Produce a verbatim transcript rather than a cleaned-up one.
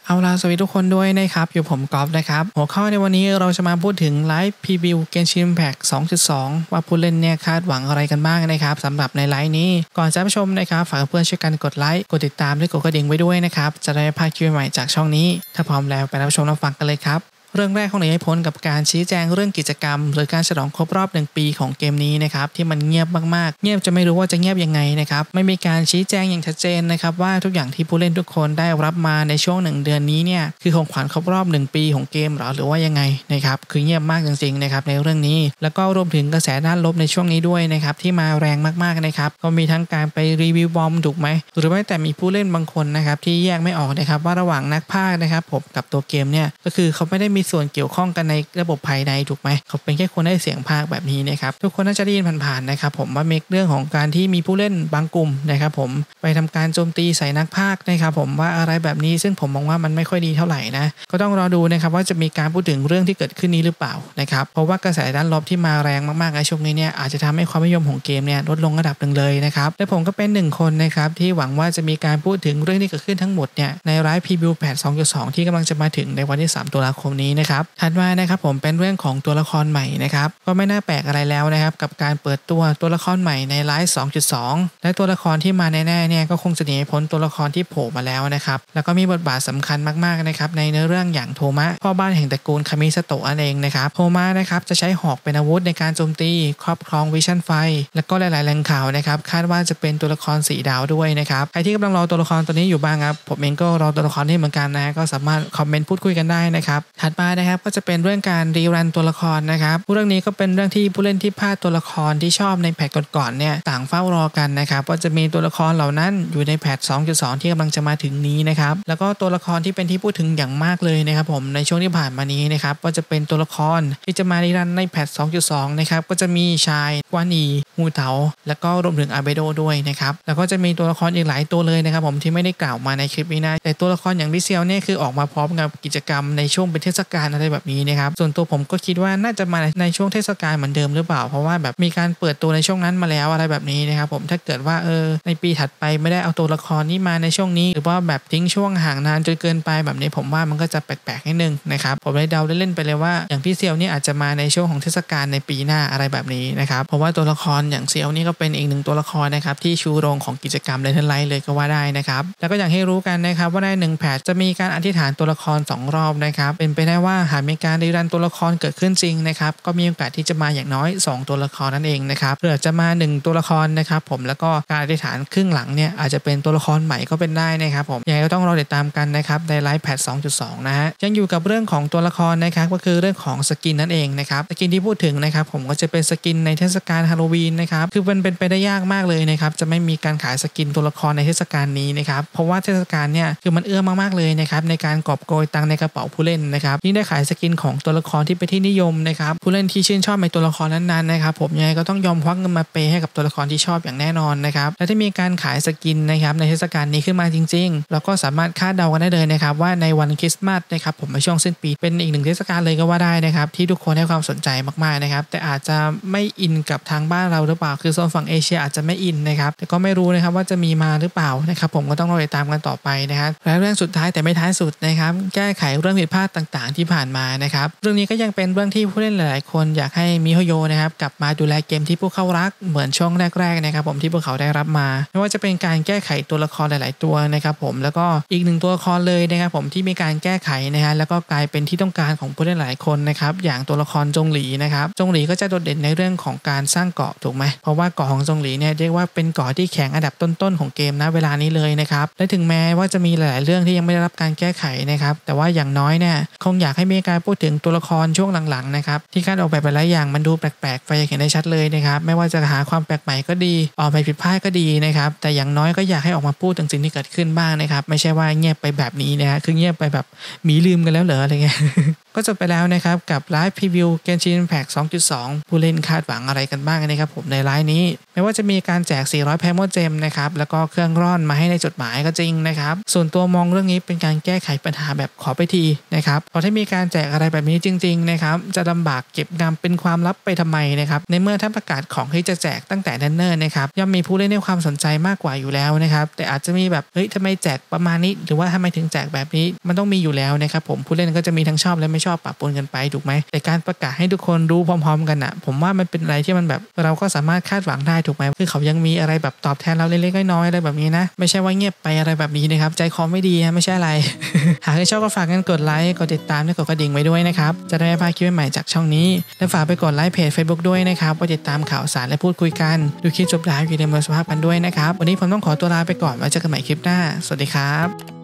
เอาล่ะสวัสดีทุกคนด้วยนะครับอยู่ผมกอล์ฟนะครับหัวข้อในวันนี้เราจะมาพูดถึงไลฟ์พรีวิว Genshin Impact สองจุดสอง ว่าผู้เล่นเนี่ยคาดหวังอะไรกันบ้างนะครับสำหรับในไลฟ์นี้ก่อนจะไปชมนะครับฝากเพื่อนช่วยกันกดไลค์กดติดตามและกดกระดิ่งไว้ด้วยนะครับจะได้พลาดคลิปใหม่จากช่องนี้ถ้าพร้อมแล้วไปรับชมรับฟังกันเลยครับเรื่องแรกของนายพลกับการชี้แจงเรื่องกิจกรรมหรือการฉลองครบรอบหนึ่งปีของเกมนี้นะครับที่มันเงียบมากๆเงียบจะไม่รู้ว่าจะเงียบยังไงนะครับไม่มีการชี้แจงอย่างชัดเจนนะครับว่าทุกอย่างที่ผู้เล่นทุกคนได้รับมาในช่วงหนึ่งเดือนนี้เนี่ยคือของขวัญครบรอบหนึ่งปีของเกมหรอหรือว่ายังไงนะครับคือเงียบมากจริงๆนะครับในเรื่องนี้แล้วก็รวมถึงกระแสด้านลบในช่วงนี้ด้วยนะครับที่มาแรงมากๆนะครับก็มีทั้งการไปรีวิวบอมถูกไหมหรือไม่แต่มีผู้เล่นบางคนนะครับที่แยกไม่ออกนะครับว่าระหว่างนักพากย์นะครับผมกับตัวเกมเนี่ยก็คือเขาไม่ได้มีส่วนเกี่ยวข้องกันในระบบภายในถูกไหมเขาเป็นแค่คนได้เสียงพากย์แบบนี้นะครับทุกคนน่าจะได้ยินผ่านๆนะครับผมว่ามีเรื่องของการที่มีผู้เล่นบางกลุ่มนะครับผมไปทำการโจมตีใส่นักพากย์นะครับผมว่าอะไรแบบนี้ซึ่งผมมองว่ามันไม่ค่อยดีเท่าไหร่นะก็ต้องรอดูนะครับว่าจะมีการพูดถึงเรื่องที่เกิดขึ้นนี้หรือเปล่านะครับเพราะว่ากระแสด้านลบที่มาแรงมากๆในช่วงนี้เนี่ยอาจจะทำให้ความนิยมของเกมเนี่ยลดลงระดับหนึ่งเลยนะครับและผมก็เป็นหนึ่งคนนะครับที่หวังว่าจะมีการพูดถึงเรื่องที่เกิดขึ้นทั้งหมดเนี่ยในไลฟ์พรีวิวแพท สองจุดสอง ที่กำลังจะมาถึงในวันที่สามตุลาคมนี้นะครับถัดมานะครับผมเป็นเรื่องของตัวละครใหม่นะครับก็ไม่น่าแปลกอะไรแล้วนะครับกับการเปิดตัวตัวละครใหม่ในไลฟ์ สองจุดสอง และตัวละครที่มาแน่ๆเนี่ยก็คงจะหนีพ้นตัวละครที่โผล่มาแล้วนะครับแล้วก็มีบทบาทสำคัญมากๆนะครับในเนื้อเรื่องอย่างโทมะพ่อบ้านแห่งตระกูลคามิสโตะนั่นเองนะครับโทมะนะครับจะใช้หอกเป็นอาวุธในการโจมตีครอบครองวิชั่นไฟแล้วก็หลายๆแหล่งข่าวนะครับคาดว่าจะเป็นตัวละครสีดาวด้วยนะครับใครที่กำลังรอตัวละครตัวนี้อยู่บ้างครับผมเองก็รอตัวละครนี้เหมือนกันนะก็สามารถคอมเมนต์พูดคุยกันได้นะครับถัดมานะครับก็จะเป็นเรื่องการรีรันตัวละครนะครับเรื่องนี้ก็เป็นเรื่องที่ผู้เล่นที่พลาดตัวละครที่ชอบในแพทก่อนๆเนี่ยต่างเฝ้ารอกันนะครับว่าจะมีตัวละครเหล่านั้นอยู่ในแพท สองจุดสอง ที่กำลังจะมาถึงนี้นะครับแล้วก็ตัวละครที่เป็นที่พูดถึงอย่างมากเลยนะครับผมในช่วงที่ผ่านมานี้นะครับก็จะเป็นตัวละครที่จะมารีรันในแพท สองจุดสอง นะครับก็จะมีชายกวานีฮูเตาแล้วก็รวมถึงอาเบโดด้วยนะครับแล้วก็จะมีตัวละครอีกหลายตัวเลยนะครับผมที่ไม่ได้กล่าวมาในคลิปนี้นะแต่ตัวละครอย่างลิเซียวเนี่ยคือออกมาพร้อมกับกิจกรรมในช่วงเป็นเทศกาลอะไรแบบนี้นะครับส่วนตัวผมก็คิดว่าน่าจะมาในช่วงเทศกาลเหมือนเดิมหรือเปล่าเพราะว่าแบบมีการเปิดตัวในช่วงนั้นมาแล้วอะไรแบบนี้นะครับผมถ้าเกิดว่าเออในปีถัดไปไม่ได้เอาตัวละครนี้มาในช่วงนี้หรือว่าแบบทิ้งช่วงห่างนานจนเกินไปแบบนี้ผมว่ามันก็จะแปลกๆนิดนึงนะครับผมเลยเดาเล่นๆไปเลยว่าอย่างพี่เซียวนี่อาจจะมาในช่วงของเทศกาลในปีหน้าอะไรแบบนี้นะครับเพราะว่าตัวละครอย่างเซียวนี่ก็เป็นอีกหนึ่งตัวละครนะครับที่ชูโรงของกิจกรรมเลเทนไลท์เลยก็ว่าได้นะครับแล้วก็อย่างให้รู้กันนะครับว่าในหนึ่งแพทจะมีการอธิษฐานตัวละครสองรอบนะครับเป็นไปได้ว่าหากมีการรีรันตัวละครเกิดขึ้นจริงนะครับก็มีโอกาสที่จะมาอย่างน้อยสองตัวละครนั่นเองนะครับเผื่อจะมาหนึ่งตัวละครนะครับผมแล้วก็การอธิษฐานครึ่งหลังเนี่ยอาจจะเป็นตัวละครใหม่ก็เป็นได้นะครับผมยังไงก็ต้องรอติดตามกันนะครับในไลฟ์แพท สองจุดสอง นะฮะยังอยู่กับเรื่องของตัวละครนะครับก็คือเรื่องของสกินนั่นเองนะครับสกินที่พูดถึงนะครับผมก็จะเป็นสกินในเทศกาลฮาโลวีนนะครับคือมันเป็นไปได้ยากมากเลยนะครับจะไม่มีการขายสกินตัวละครในเทศกาลนี้นะครับเพราะว่าเทศกาลเนี่ยคือมันเอื้อมากๆเลยนะครับในการกอบโกยตังในกระเป๋าผู้เล่นนะครับยิ่งได้ขายสกินของตัวละครที่เป็นที่นิยมนะครับผู้เล่นที่ชื่นชอบในตัวละครนั้นๆนะครับผมยังไงก็ต้องยอมควักเงินมาเปย์ให้กับตัวละครที่ชอบอย่างแน่นอนนะครับและที่มีการขายสกินนะครับในเทศกาลนี้ขึ้นมาจริงๆเราก็สามารถคาดเดากันได้เลยนะครับว่าในวันคริสต์มาสนะครับผมในช่วงสิ้นปีเป็นอีกหนึ่งเทศกาลเลยก็ว่าได้นะครับที่ทุกคนให้ความสนใจมากๆนะครับแต่อาจจะไม่อินกับทางบ้านเราหรือเปล่าคือโซนฝั่งเอเชียอาจจะไม่อินนะครับแต่ก็ไม่รู้นะครับว่าจะมีมาหรือเปล่านะครับผมก็ต้องรอติดตามกันต่อไปนะครับและเรื่องสุดท้ายแต่ไม่ท้ายสุดนะครับแก้ไขเรื่องผิดพลาดต่างๆที่ผ่านมานะครับเรื่องนี้ก็ยังเป็นเรื่องที่ผู้เล่นหลายๆคนอยากให้มิโฮโยนะครับกลับมาดูแลเกมที่พวกเขารักเหมือนช่วงแรกๆนะครับผมที่พวกเขาได้รับมาไม่ว่าจะเป็นการแก้ไขตัวละครหลายๆตัวนะครับผมแล้วก็อีกหนึ่งตัวละครเลยนะครับผมที่มีการแก้ไขนะฮะแล้วก็กลายเป็นที่ต้องการของผู้เล่นหลายคนนะครับอย่างตัวละครจงหลีนะครับจงหลีก็จะโดดเด่นในเรื่องของการสร้างเกาะถูกไหมเพราะว่าเกาะของจงหลีเนี่ยเรียกว่าเป็นเกาะที่แข็งอันดับต้นๆของเกมนะเวลานี้เลยนะครับและถึงแม้ว่าจะมีหลายๆเรื่องที่ยังไม่ได้รับการแก้ไขนะครับแต่ว่าอย่างน้อยเนี่ยคงอยากให้มีการพูดถึงตัวละครช่วงหลังๆนะครับที่การออกแบบหลายอย่างมันดูแปลกๆไปอย่างเห็นได้ชัดเลยนะครับไม่ว่าจะหาความแปลกใหม่ก็ดีออกแบบผิดพลาดก็ดีนะครับแต่อย่างน้อยก็อยากให้ออกมาพูดถึงสิ่งที่เกิดขึ้นบ้างนะครับไม่ใช่ว่าเงียบไปแบบนี้นะฮะคือเงียบไปแบบหมีลืมกันแล้วเหรออะไรเงี้ย ก็จบไปแล้วนะครับกับไลฟ์พรีวิว Genshin Impact สองจุดสอง ผู้เล่นคาดหวังอะไรกันบ้างนะครับผมในไลน์นี้ไม่ว่าจะมีการแจกสี่ร้อยแพมโมเจมนะครับแล้วก็เครื่องร่อนมาให้ในจดหมายก็จริงนะครับส่วนตัวมองเรื่องนี้เป็นการแก้ไขปัญหาแบบขอไปทีนะครับเพราะถ้ามีการแจกอะไรแบบนี้จริงๆนะครับจะลำบากเก็บงำเป็นความลับไปทำไมนะครับในเมื่อท่านประกาศของที่จะแจกตั้งแต่เนิ่นๆนะครับย่อมมีผู้เล่นให้ความสนใจมากกว่าอยู่แล้วนะครับแต่อาจจะมีแบบเฮ้ยทำไมแจกประมาณนี้หรือว่าทำไมถึงแจกแบบนี้มันต้องมีอยู่แล้วนะครับผมผู้เล่นก็จะมีทั้งชอบและไม่ชอบปะปนกันไปถูกไหมแต่การประกาศให้ทุกคนรู้พร้อมๆกันอ่ะผมว่ามันเป็นอะไรที่มันแบบเราก็สามารถคาดหวังได้ถูกไหมคือเขายังมีอะไรแบบตอบแทนเราเล็กๆน้อยๆอะไรแบบนี้นะไม่ใช่ว่าเงียบไปอะไรแบบนี้นะครับใจคอไม่ดีนะไม่ใช่อะไร หากใครชอบก็ฝากกันกดไลค์กดติดตามและกดกระดิ่งไว้ด้วยนะครับจะได้ไม่พลาดคลิปใหม่จากช่องนี้และฝากไปกดไลค์เพจ Facebook ด้วยนะครับไว้ติดตามข่าวสารและพูดคุยกันดูคลิปจบไลฟ์อยู่ในมือสภาพกันด้วยนะครับวันนี้ผมต้องขอตัวลาไปก่อนไว้เจอกันใหม่คลิปหน้าสวัสดีครับ